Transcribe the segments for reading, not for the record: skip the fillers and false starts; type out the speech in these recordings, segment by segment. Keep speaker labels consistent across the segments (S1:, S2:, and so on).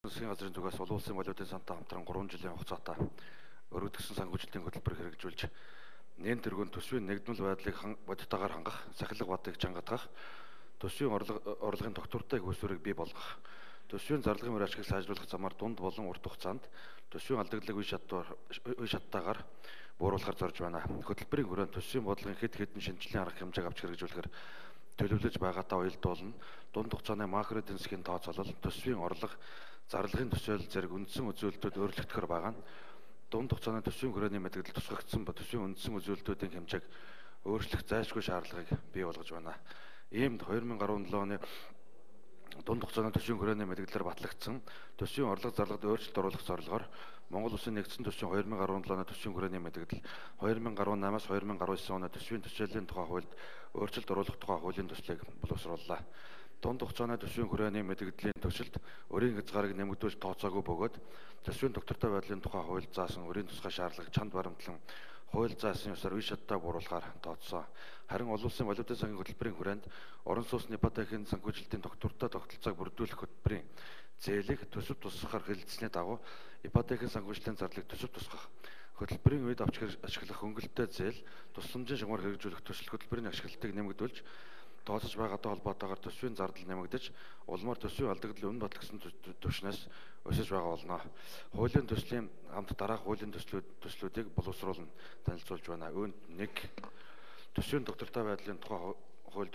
S1: Засгийн газрын зүгээс олон улсын валютын сантай хамтран 3 жилийн хугацаатай өргөдөгсөн санхүүжилтийн хөтөлбөр хэрэгжүүлж нэн тэргүүн төсвийн нэгдмэл байдлыг бодитойгоор хангах, сахилга бадыг чангатгах, төсвийн орлогын тогтвортой хөөсвөрийг бий болгох, төсвийн зарлагын мөр ашгийг сайжруулах замаар дунд болон урт хугацаанд төсвийн алдагдлыг үе шаттайгаар бууруулахар зорж байна. Хөтөлбөрийн хүрээнд төсвийн бодлогын хэд хэдэн шинжилгээний арга хэмжээг авч хэрэгжүүлэхээр төлөвлөж байгаатай уялдуулна. Дунд хугацааны макро эдийн засгийн тооцоолол, төсвийн орлого, зарлагын төсөөлөл зэрэг үндсэн үзүүлэлтүүд өөрчлөгдөхөр байгаа нь дунд хугацааны төсвийн хүрээний мэдээлэл тусгагдсан ба төсвийн үндсэн үзүүлэлтүүдийн хэмжээг өөрчлөх зайлшгүй шаардлагыг бий болгож байна. Иймд 2017 оны дунд хугацааны төсвийн хүрээний мэдээлэлээр батлагдсан төсвийн орлого зарлагад өөрчлөлт оруулах зорилгоор Монгол Улсын нэгдсэн төсвийн 2017 оны төсвийн хүрээний мэдээлэл 2018-аас 2019 оны төсвийн төсөөллийн тухай хуульд өөрчлөлт оруулах тухай хуулийн төслийг боловсрууллаа. Дунд хугацааны төсвийн хүрээний мэдээллийн төвшөлт өрийн хязгаарыг нэмэгдүүлж тооцоогүй бөгөөд төсвийн доктортой байдлын тухай хууль заасан өрийн тусгай шаардлага чанд баримтлан хууль заасан ёсоор үе шаттай бууруулахаар тооцсон. Харин олон улсын валютын сангийн хөтөлбөрийн хүрээнд орон сууцны ипотекийн санхүүжилтийн доктортой тогтолцоог бүрдүүлэх хөтөлбөрийн зээлийг төсөв тусгахаар хэлэлцсэний дагуу ипотекийн санхүүжилтийн зарлыг төсөв тусгах, хөтөлбөрийн үед авч ашиглах хөнгөлөлттэй зээл, тусламжийн шугамар хэрэгжүүлэх төсөл хөтөлбөрийн ашиглалтыг нэмэгдүүлж тооцож байгаатай холбоотойгоор төсвийн зардал нэмэгдэж, улмаар төсвийн алдагдал өмнө батлагдсан түвшнээс өсөж байгаа болно. Хуулийн төслийн хамт дараах хуулийн төслүүдийг боловсруулан танилцуулж байна. Үүнд 1. Төсвийн доктортой байдлын тухай хуульд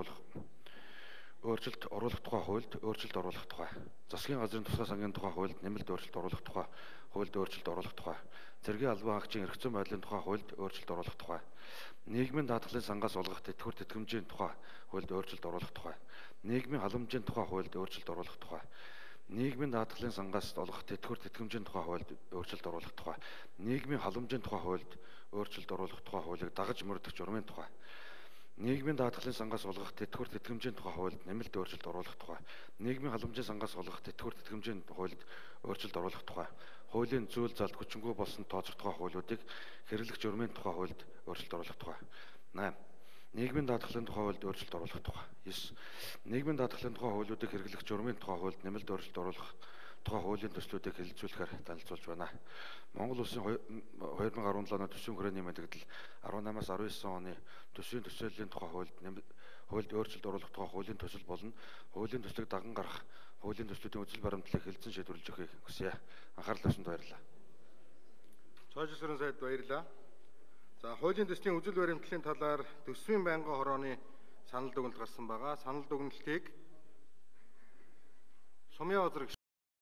S1: өөрчлөлт оруулах тухай хуульд өөрчлөлт оруулах тухай. Засгийн газрын тусгай сангийн тухай хуульд нэмэлт өөрчлөлт оруулах тухай хуульд өөрчлөлт оруулах тухай. Цэргийн албан хаагчийн эрх зүйн байдлын тухай хуульд өөрчлөлт оруулах тухай. Нийгмийн даатгалын сангаас олгох тэтгэвэр тэтгэмжийн тухай хуульд өөрчлөлт оруулах тухай. Нийгмийн халамжийн тухай хуульд өөрчлөлт оруулах тухай. Нийгмийн даатгалын сангаас олгох тэтгэвэр тэтгэмжийн тухай хуульд өөрчлөлт оруулах тухай. Нийгмийн халамжийн тухай хуульд өөрчлөлт оруулах тухай хуулийг дагаж мөрдөх журмын тухай. Нийгмийн даатгалын сангаас олгох тэтгэвэр тэтгэмжийн тухай хуульд нэмэлт өөрчлөлт оруулах тухай. Нийгмийн халамжийн сангаас олгох тэтгэвэр тэтгэмжийн хуульд өөрчлөлт оруулах тухай. Хуулийн зүйл залд хүчингүй болсон тооцох тухай хуулиудыг хэрэглэх журмын тухай хуульд өөрчлөлт оруулах тухай. 8. Нийгмийн даатгалын тухай хуульд өөрчлөлт оруулах тухай. 9. Нийгмийн даатгалын тухай хуулиудыг хэрэглэх журмын тухай хуульд нэмэлт өөрчлөлт оруулах тухай хуулийн төслүүдийг хэлэлцүүлэхээр танилцуулж байна. Монгол Улсын 2017 оны төсвийн хүрээний мэдээлэл 18-аас 19 оны төсвийн төсөөллийн тухай хуульд өөрчлөлт оруулах тухай хуулийн төсөл болон хуулийн төслийг даган гарах хуулийн төслүүдийн үзэл баримтлалыг хэлэлцэн шийдвэрлэж өгөхийг хүсье. Анхаарал тавьсанд баярлалаа.
S2: Цоожилсрын сайд баярлалаа. За, хуулийн төслийн үзэл баримтлалын талаар төсвийн байнгын хорооны санал дүгнэлт гарсан байгаа. Санал дүгнэлтийг Сумын